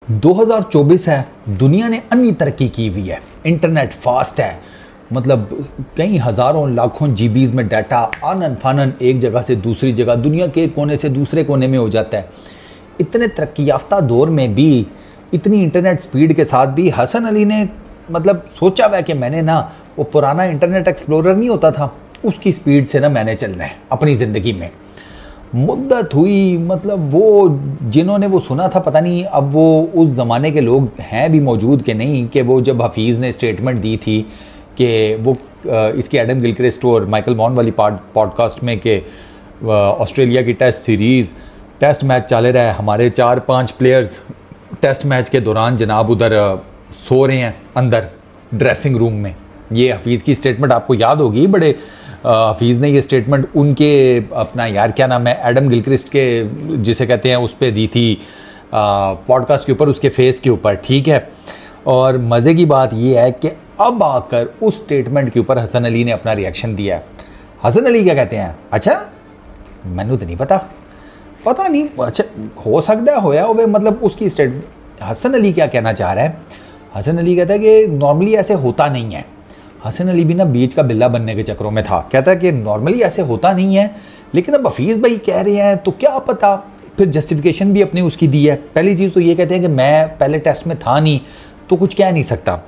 2024 है, दुनिया ने अन्य तरक्की की हुई है, इंटरनेट फास्ट है, मतलब कई हज़ारों लाखों जीबीज़ में डाटा आनन फानन एक जगह से दूसरी जगह, दुनिया के कोने से दूसरे कोने में हो जाता है। इतने तरक्की याफ्ता दौर में भी, इतनी इंटरनेट स्पीड के साथ भी हसन अली ने मतलब सोचा हुआ है कि मैंने ना वो पुराना इंटरनेट एक्सप्लोरर नहीं होता था, उसकी स्पीड से ना मैंने चलना है अपनी ज़िंदगी में। मुद्दत हुई, मतलब वो जिन्होंने वो सुना था, पता नहीं अब वो उस ज़माने के लोग हैं भी मौजूद कि नहीं, कि वो जब हफीज़ ने स्टेटमेंट दी थी कि वो इसकी एडम गिलक्रिस्ट और माइकल वॉन वाली पॉडकास्ट में कि ऑस्ट्रेलिया की टेस्ट मैच चल रहा है, हमारे 4-5 प्लेयर्स टेस्ट मैच के दौरान जनाब उधर सो रहे हैं अंदर ड्रेसिंग रूम में। ये हफीज़ की स्टेटमेंट आपको याद होगी, बड़े हफीज़ ने ये स्टेटमेंट उनके अपना यार क्या नाम है एडम गिलक्रिस्ट के जिसे कहते हैं उस पर दी थी पॉडकास्ट के ऊपर, उसके फेस के ऊपर, ठीक है। और मज़े की बात ये है कि अब आकर उस स्टेटमेंट के ऊपर हसन अली ने अपना रिएक्शन दिया है। हसन अली क्या कहते हैं, अच्छा मैनू तो नहीं पता नहीं, अच्छा हो सकता है होया हो, मतलब उसकी हसन अली क्या कहना चाह रहा है। हसन अली कहता है कि नॉर्मली ऐसे होता नहीं है। हसन अली भी ना बीच का बिल्ला बनने के चक्करों में था, कहता है कि नॉर्मली ऐसे होता नहीं है, लेकिन अब हफीज़ भाई कह रहे हैं तो क्या पता। फिर जस्टिफिकेशन भी अपनी उसकी दी है। पहली चीज़ तो ये कहते हैं कि मैं पहले टेस्ट में था नहीं तो कुछ कह नहीं सकता।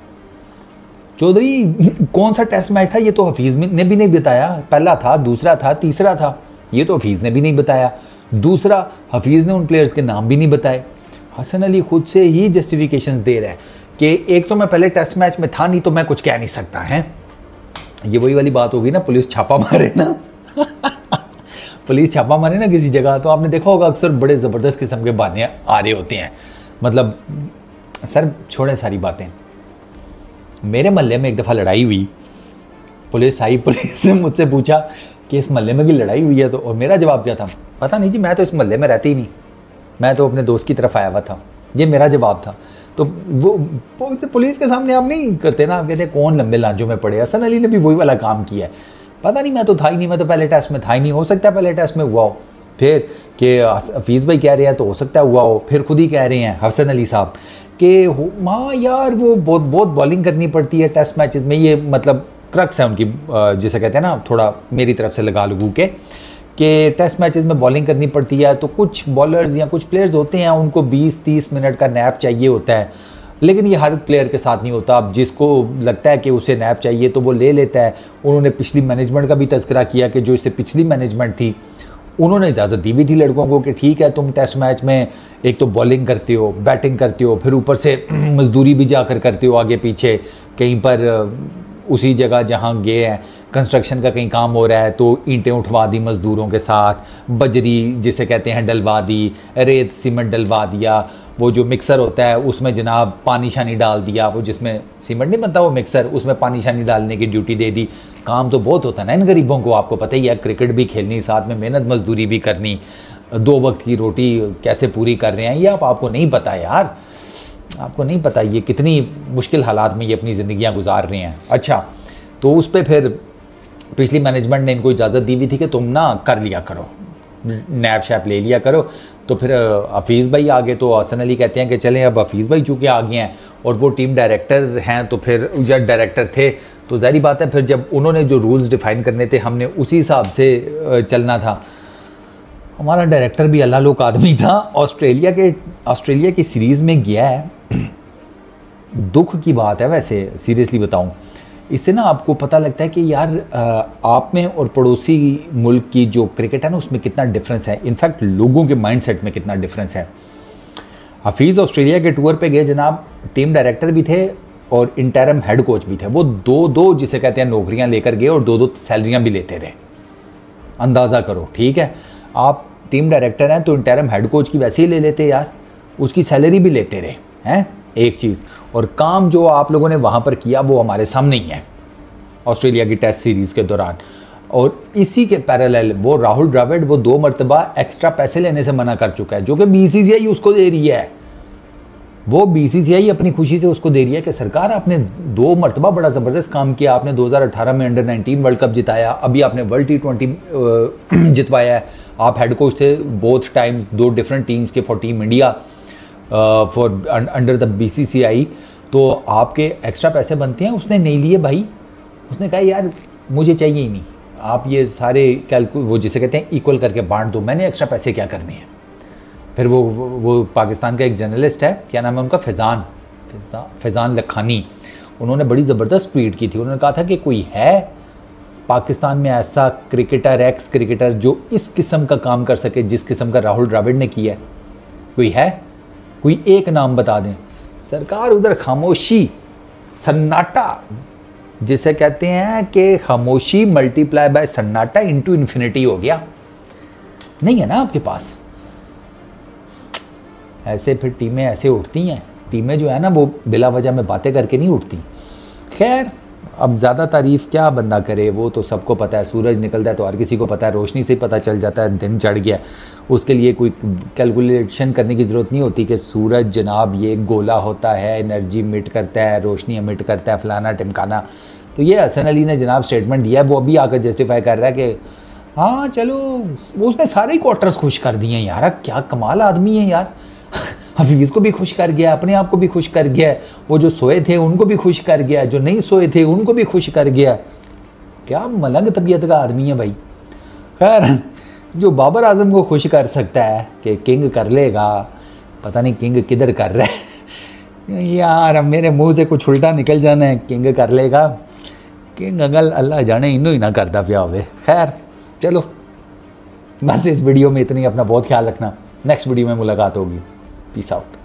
चौधरी कौन सा टेस्ट मैच था ये तो हफीज़ ने भी नहीं बताया, पहला था, दूसरा था, तीसरा था, ये तो हफीज़ ने भी नहीं बताया। दूसरा, हफीज़ ने उन प्लेयर्स के नाम भी नहीं बताए। हसन अली खुद से ही जस्टिफिकेशंस दे रहा है कि एक तो मैं पहले टेस्ट मैच में था नहीं तो मैं कुछ कह नहीं सकता है। ये वही वाली बात होगी ना, पुलिस छापा मारे ना पुलिस छापा मारे ना किसी जगह, तो आपने देखा होगा अक्सर बड़े ज़बरदस्त किस्म के बहाने आ रहे होते हैं। मतलब सर छोड़ें सारी बातें, मेरे मोहल्ले में एक दफ़ा लड़ाई हुई, पुलिस आई, पुलिस ने मुझसे पूछा कि इस मोहल्ले में भी लड़ाई हुई है, तो और मेरा जवाब क्या था, पता नहीं जी, मैं तो इस मोहल्ले में रहती ही नहीं, मैं तो अपने दोस्त की तरफ आया हुआ था, ये मेरा जवाब था। तो वो पुलिस के सामने आप नहीं करते ना, आप कहते हैं कौन लंबे लांजों में पड़े। हसन अली ने भी वही वाला काम किया है, पता नहीं मैं तो था ही नहीं, मैं तो पहले टेस्ट में था ही नहीं, हो सकता है पहले टेस्ट में हुआ हो, फिर कि हफीज़ भाई कह रहे हैं तो हो सकता है हुआ हो, फिर खुद ही कह रहे हैं हसन अली साहब कि माँ यार वो बहुत बॉलिंग करनी पड़ती है टेस्ट मैचेस में। ये मतलब क्रक्स है उनकी, जिसे कहते हैं ना, थोड़ा मेरी तरफ से लगा लगू के कि टेस्ट मैचेस में बॉलिंग करनी पड़ती है, तो कुछ बॉलर्स या कुछ प्लेयर्स होते हैं उनको 20-30 मिनट का नैप चाहिए होता है, लेकिन ये हर प्लेयर के साथ नहीं होता। अब जिसको लगता है कि उसे नैप चाहिए तो वो ले लेता है। उन्होंने पिछली मैनेजमेंट का भी तज़किरा किया कि जो इससे पिछली मैनेजमेंट थी उन्होंने इजाज़त दी हुई थी लड़कों को कि ठीक है तुम टेस्ट मैच में एक तो बॉलिंग करते हो, बैटिंग करते हो, फिर ऊपर से मजदूरी भी जाकर करते हो आगे पीछे, कहीं पर उसी जगह जहाँ गए हैं कंस्ट्रक्शन का कहीं काम हो रहा है तो ईंटें उठवा दी मज़दूरों के साथ, बजरी जिसे कहते हैं डलवा दी, रेत सीमेंट डलवा दिया, वो जो मिक्सर होता है उसमें जनाब पानी शानी डाल दिया, वो जिसमें सीमेंट नहीं बनता वो मिक्सर, उसमें पानी शानी डालने की ड्यूटी दे दी। काम तो बहुत होता है ना इन गरीबों को, आपको पता ही है, क्रिकेट भी खेलनी, साथ में मेहनत मजदूरी भी करनी, 2 वक्त की रोटी कैसे पूरी कर रहे हैं ये आपको नहीं पता यार, आपको नहीं पता ये कितनी मुश्किल हालात में ये अपनी ज़िंदगियाँ गुजार रहे हैं। अच्छा, तो उस पर फिर पिछली मैनेजमेंट ने इनको इजाज़त दी हुई थी कि तुम ना कर लिया करो, नैप शैप ले लिया करो। तो फिर हफीज़ भाई आ गए, तो हसन अली कहते हैं कि चलें अब हफीज़ भाई चूँकि आ गए हैं और वो टीम डायरेक्टर हैं, तो फिर या डायरेक्टर थे, तो ज़ाहिर बात है फिर जब उन्होंने जो रूल्स डिफ़ाइन करने थे हमने उसी हिसाब से चलना था। हमारा डायरेक्टर भी अल्लाह लोक आदमी था, ऑस्ट्रेलिया की सीरीज़ में गया है। दुख की बात है वैसे, सीरियसली बताऊं, इससे ना आपको पता लगता है कि यार आप में और पड़ोसी मुल्क की जो क्रिकेट है ना उसमें कितना डिफरेंस है, इनफैक्ट लोगों के माइंडसेट में कितना डिफरेंस है। हफीज़ ऑस्ट्रेलिया के टूर पे गए जनाब, टीम डायरेक्टर भी थे और इंटरम हेड कोच भी थे, वो 2-2 जिसे कहते हैं नौकरियां लेकर गए और 2-2 सैलरियां भी लेते रहे। अंदाज़ा करो, ठीक है, आप टीम डायरेक्टर हैं तो इंटरम हेड कोच की वैसे ही ले लेते यार, उसकी सैलरी भी लेते रहे हैं, एक चीज़। और काम जो आप लोगों ने वहाँ पर किया वो हमारे सामने ही है ऑस्ट्रेलिया की टेस्ट सीरीज़ के दौरान। और इसी के पैरेलल वो राहुल द्रविड़ वो 2 मरतबा एक्स्ट्रा पैसे लेने से मना कर चुका है, जो कि बीसीसीआई उसको दे रही है। वो बीसीसीआई अपनी खुशी से उसको दे रही है कि सरकार आपने 2 मरतबा बड़ा ज़बरदस्त काम किया, आपने 2018 में अंडर-19 वर्ल्ड कप जिताया, अभी आपने वर्ल्ड T20 जितवाया है, आप हेड कोच थे बोथ टाइम्स 2 डिफरेंट टीम्स के for team India, for under the BCCI, तो आपके एक्स्ट्रा पैसे बनते हैं। उसने नहीं लिए भाई, उसने कहा यार मुझे चाहिए ही नहीं, आप ये सारे वो जिसे कहते हैं इक्वल करके बांट दो, मैंने एक्स्ट्रा पैसे क्या करने हैं। फिर वो पाकिस्तान का एक जर्नलिस्ट है, क्या नाम है उनका, फैज़ान लखानी, उन्होंने बड़ी ज़बरदस्त ट्वीट की थी। उन्होंने कहा था कि कोई है पाकिस्तान में ऐसा क्रिकेटर, एक्स क्रिकेटर जो इस किस्म का काम कर सके जिस किस्म का राहुल द्रविड़ ने किया है? कोई है? कोई एक नाम बता दें। सरकार उधर खामोशी, सन्नाटा जिसे कहते हैं कि खामोशी मल्टीप्लाई बाय सन्नाटा इनटू इन्फिनिटी हो गया। नहीं है ना आपके पास। ऐसे फिर टीमें ऐसे उठती हैं। टीमें जो है ना वो बिला वजह में बातें करके नहीं उठती। खैर अब ज़्यादा तारीफ़ क्या बंदा करे, वो तो सबको पता है। सूरज निकलता है तो हर किसी को पता है, रोशनी से ही पता चल जाता है दिन चढ़ गया। उसके लिए कोई कैलकुलेशन करने की ज़रूरत नहीं होती कि सूरज जनाब ये गोला होता है, एनर्जी इमिट करता है, रोशनी इमिट करता है, फलाना टिमकाना। तो ये हसन अली ने जनाब स्टेटमेंट दिया है, वो अभी आकर जस्टिफाई कर रहा है कि हाँ चलो, उसने सारे क्वार्टर्स खुश कर दिए हैं यार। क्या कमाल आदमी है यार। हफीज़ को भी खुश कर गया, अपने आप को भी खुश कर गया, वो जो सोए थे उनको भी खुश कर गया, जो नहीं सोए थे उनको भी खुश कर गया। क्या मलंग तबीयत का आदमी है भाई। खैर जो बाबर आजम को खुश कर सकता है कि किंग कर लेगा, पता नहीं किंग किधर कर रहा है यार। अब मेरे मुंह से कुछ उल्टा निकल जाना है, किंग कर लेगा। किंग अगल अल्लाह जाने इन्हों ही ना करता पिया होवे। खैर चलो बस इस वीडियो में इतनी। अपना बहुत ख्याल रखना, नेक्स्ट वीडियो में मुलाकात होगी। Peace out.